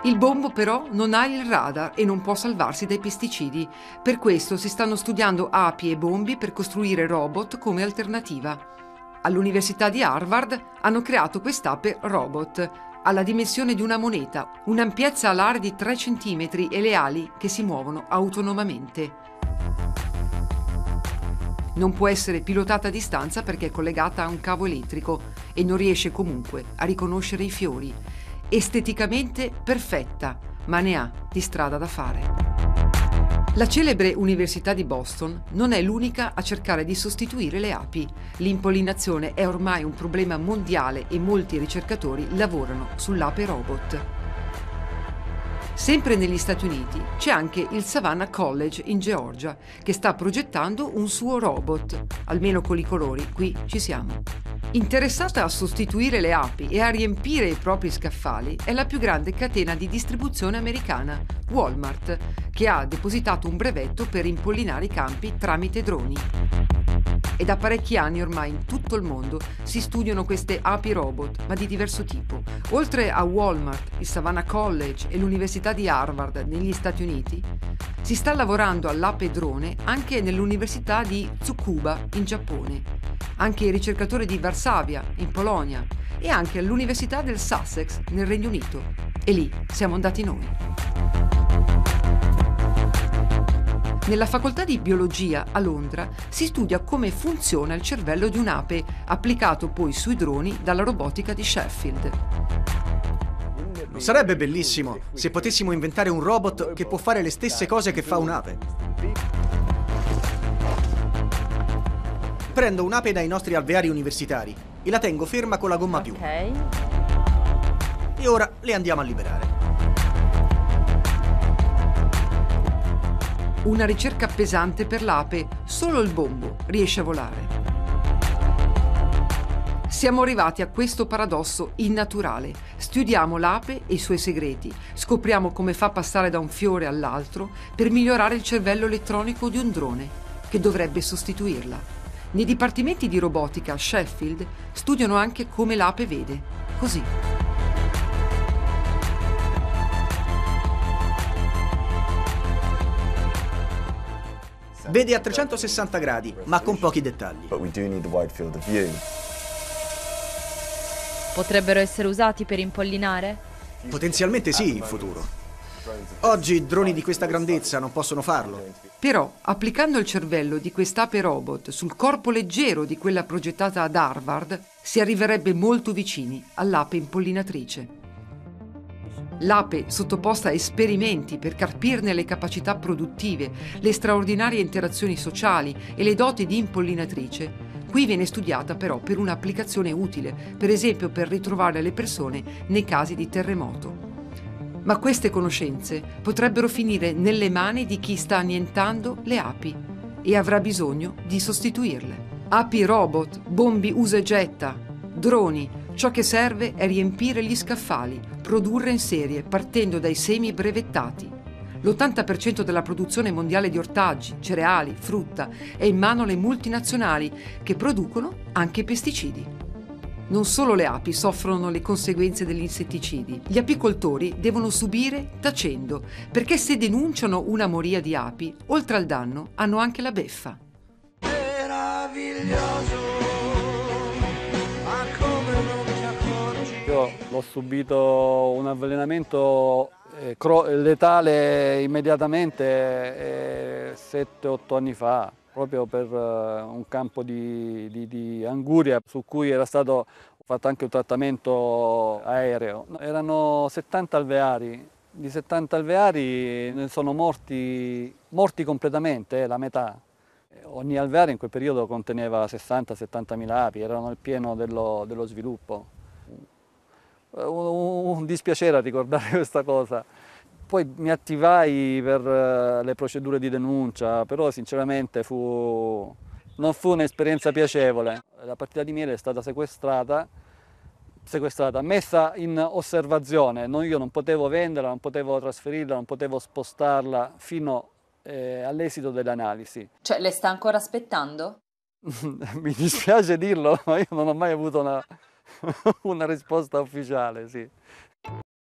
Il bombo però non ha il radar e non può salvarsi dai pesticidi. Per questo si stanno studiando api e bombi per costruire robot come alternativa. All'Università di Harvard hanno creato quest'ape robot. Ha la dimensione di una moneta, un'ampiezza alare di 3 cm e le ali che si muovono autonomamente. Non può essere pilotata a distanza perché è collegata a un cavo elettrico e non riesce comunque a riconoscere i fiori. Esteticamente perfetta, ma ne ha di strada da fare. La celebre Università di Boston non è l'unica a cercare di sostituire le api. L'impollinazione è ormai un problema mondiale e molti ricercatori lavorano sull'ape robot. Sempre negli Stati Uniti c'è anche il Savannah College in Georgia che sta progettando un suo robot. Almeno con i colori, qui ci siamo. Interessata a sostituire le api e a riempire i propri scaffali è la più grande catena di distribuzione americana, Walmart, che ha depositato un brevetto per impollinare i campi tramite droni. E da parecchi anni ormai in tutto il mondo si studiano queste api robot, ma di diverso tipo. Oltre a Walmart, il Savannah College e l'Università di Harvard negli Stati Uniti, si sta lavorando all'ape drone anche nell'Università di Tsukuba in Giappone, anche i ricercatori di Varsavia in Polonia e anche all'Università del Sussex nel Regno Unito. E lì siamo andati noi. Nella facoltà di biologia a Londra si studia come funziona il cervello di un'ape, applicato poi sui droni dalla robotica di Sheffield. Sarebbe bellissimo se potessimo inventare un robot che può fare le stesse cose che fa un'ape. Prendo un'ape dai nostri alveari universitari e la tengo ferma con la gomma a piuma. Ok. E ora le andiamo a liberare. Una ricerca pesante per l'ape, solo il bombo riesce a volare. Siamo arrivati a questo paradosso innaturale. Studiamo l'ape e i suoi segreti, scopriamo come fa passare da un fiore all'altro per migliorare il cervello elettronico di un drone, che dovrebbe sostituirla. Nei dipartimenti di robotica a Sheffield studiano anche come l'ape vede, così. Vede a 360 gradi, ma con pochi dettagli. Potrebbero essere usati per impollinare? Potenzialmente sì, in futuro. Oggi droni di questa grandezza non possono farlo. Però, applicando il cervello di quest'ape robot sul corpo leggero di quella progettata ad Harvard, si arriverebbe molto vicini all'ape impollinatrice. L'ape, sottoposta a esperimenti per carpirne le capacità produttive, le straordinarie interazioni sociali e le doti di impollinatrice, qui viene studiata però per un'applicazione utile, per esempio per ritrovare le persone nei casi di terremoto. Ma queste conoscenze potrebbero finire nelle mani di chi sta annientando le api e avrà bisogno di sostituirle. Api robot, bombi usa e getta, droni. Ciò che serve è riempire gli scaffali, produrre in serie partendo dai semi brevettati. L'80% della produzione mondiale di ortaggi, cereali, frutta è in mano alle multinazionali che producono anche pesticidi. Non solo le api soffrono le conseguenze degli insetticidi, gli apicoltori devono subire tacendo, perché se denunciano una moria di api, oltre al danno hanno anche la beffa. Io l'ho subito un avvelenamento letale immediatamente 7-8 anni fa, proprio per un campo di anguria su cui era stato fatto anche un trattamento aereo. Erano 70 alveari, di 70 alveari ne sono morti completamente, la metà. Ogni alveare in quel periodo conteneva 60-70 mila api, erano al pieno dello sviluppo. Un dispiacere a ricordare questa cosa. Poi mi attivai per le procedure di denuncia, però sinceramente non fu un'esperienza piacevole. La partita di miele è stata sequestrata, messa in osservazione. Io non potevo venderla, non potevo trasferirla, non potevo spostarla fino all'esito delle analisi. Cioè, le sta ancora aspettando? Mi dispiace dirlo, ma io non ho mai avuto una risposta ufficiale, sì.